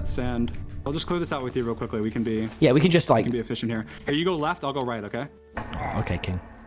that sand. I'll just clear this out with you real quickly. We can be... Yeah, we can just like... We can be efficient here. Here, you go left, I'll go right, okay? Okay, king.